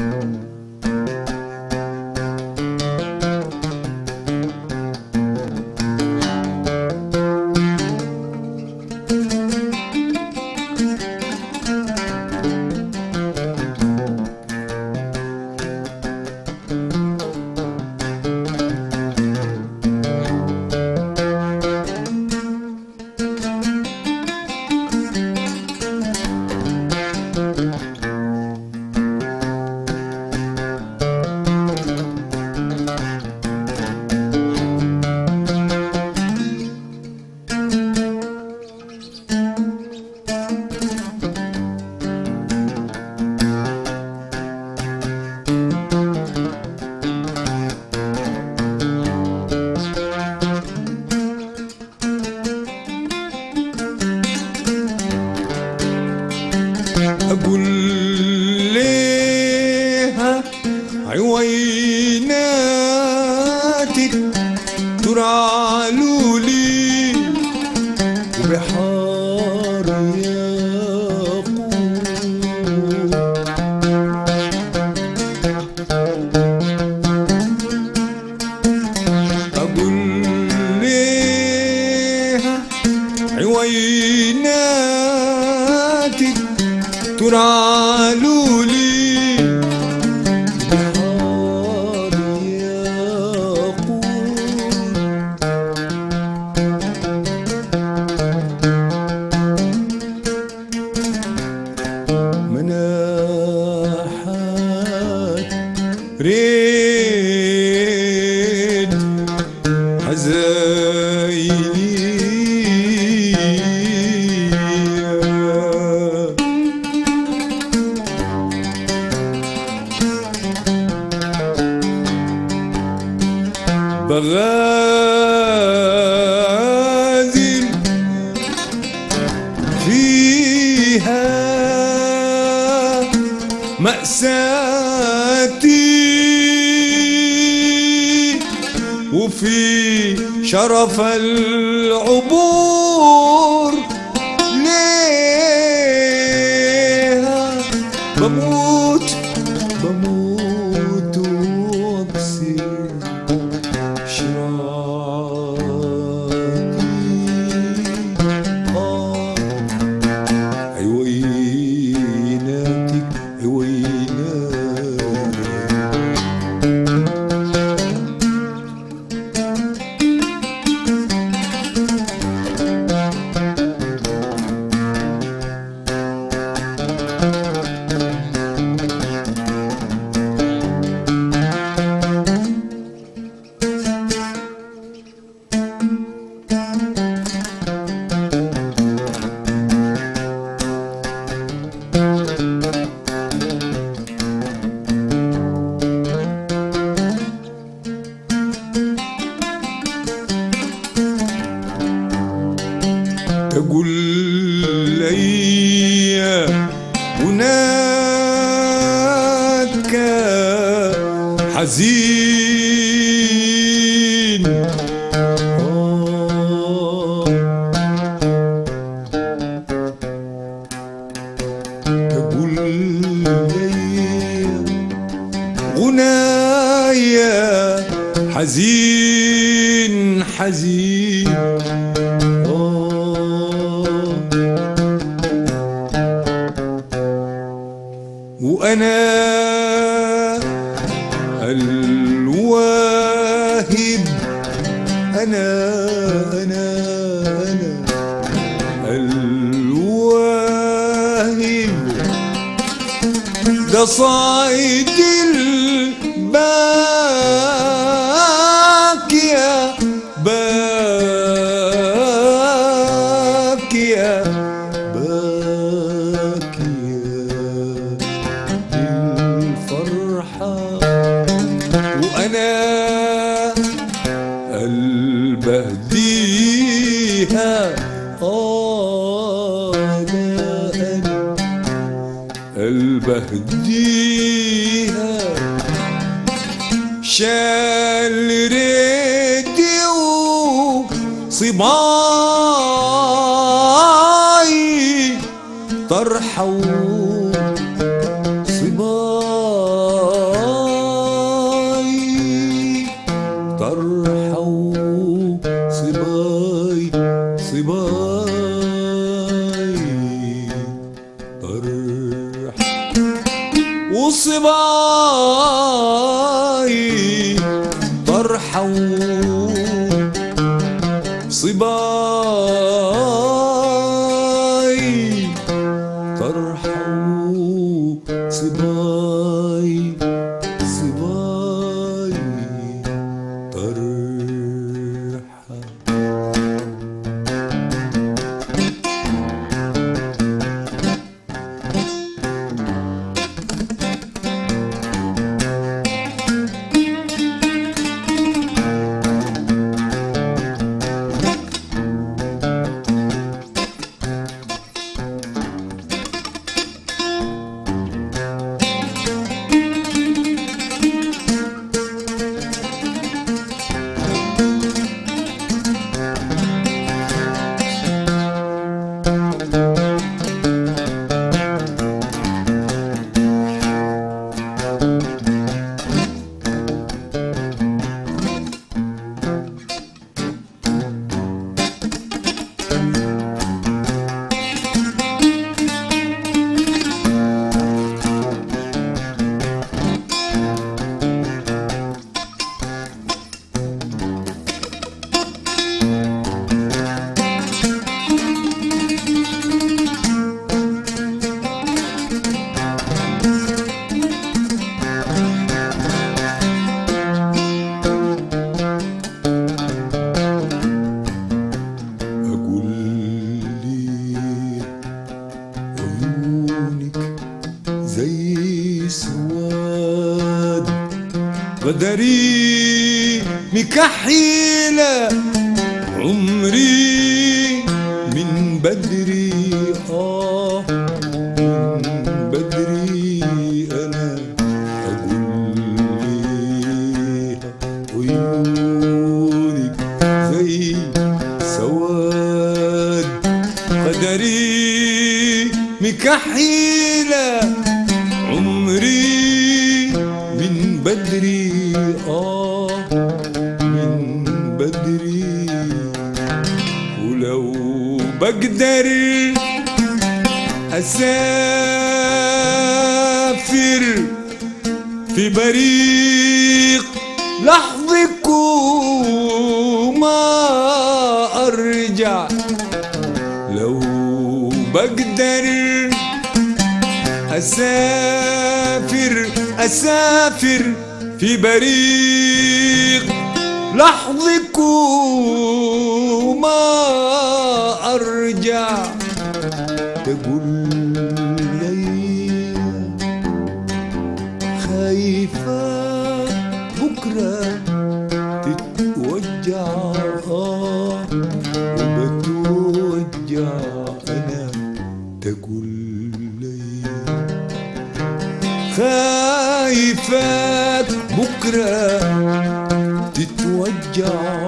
أقول ليها عويناتك ترعلولي وبحار ياقوت. أقول ليها عويناتك ترعلولي بحار ياقوت. مناحات ريد حزايلي بغازل فيها مأساتي وفي شرف العبور ليها بموت بموت واكسر عويناتك تقول لي هناك حزين تقول لي غنايا حزين حزين وأنا الواهب أنا الواهب قصائد الباكية باكية وأنا البهديها أنا البهديها شال ريدي وصباي طرحوا صباي وصباي طرحة صباي طرحة صباي صباي طرحة. زي سواد غدري مكحيلة عمري من بدري من بدري أنا أقول ليها عيونك زي سواد غدري مكحيلة عمري من بدري من بدري. ولو بقدر أسافر في بريق لحظك وما أرجع، لو بقدر أسافر في بريق لحظك وما أرجع، تقول لي خايفة بكرة تتوجع وبتوجع أنا، تقول خايفة بكرة تتوجع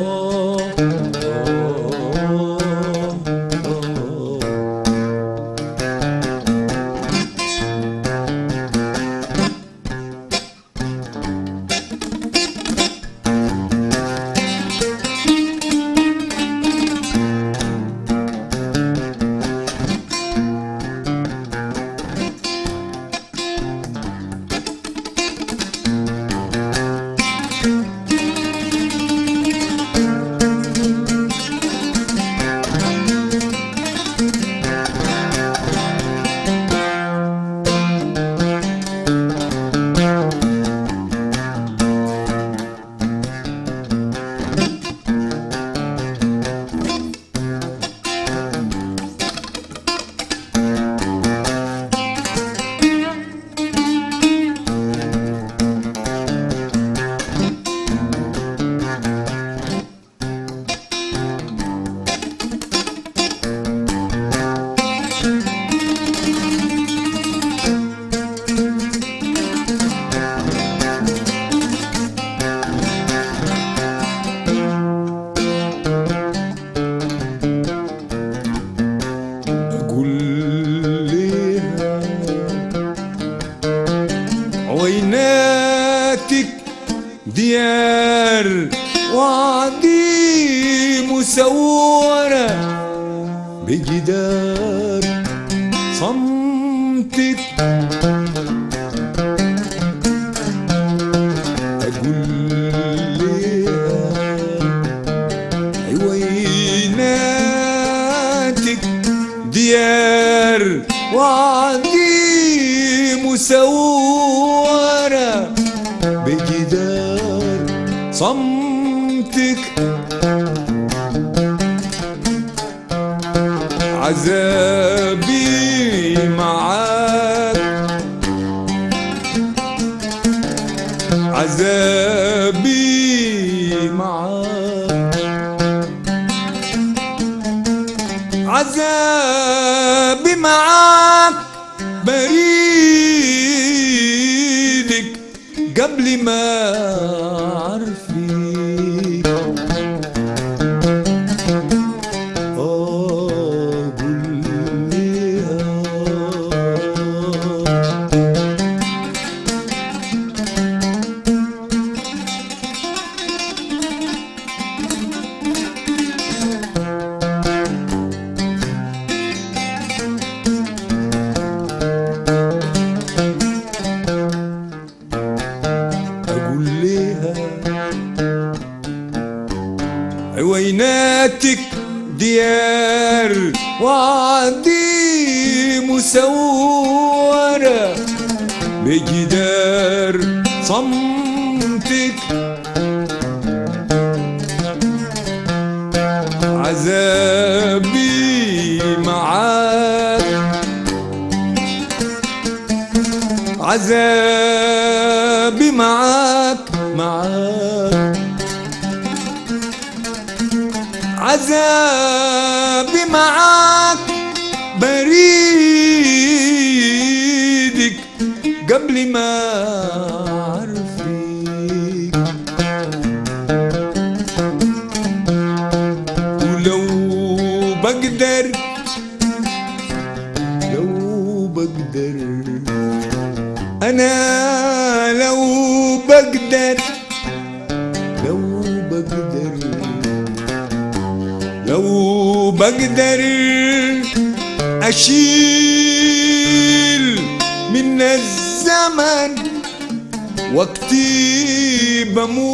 عويناتك ديار وعدي مسورة بجدار صمتك مسورة بجدار صمتك، عذابي معاك، عذابي معاك، عذابي معاك، بريدك قبل ما أعرفك. قول ليها أقول ليها عويناتك ديار وعدي مسورة بجدار صمتك، عذابي معاك، عذابي معاك، معاك، عذابي معاك، بريدك قبل ما أعرفك. ولو بقدر، لو بقدر أنا، لو بقدر، لو بقدر، لو بقدر أشيل من الزمن وقتي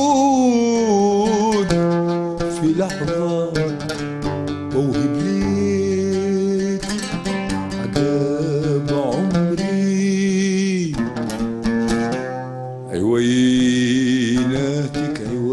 بموت في لحظة، وأوهب ليك عقاب عمري. عويناتك